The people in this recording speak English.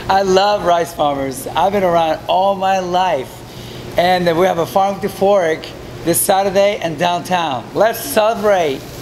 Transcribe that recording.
I love rice farmers. I've been around all my life. And we have a farm to fork this Saturday in downtown. Let's celebrate.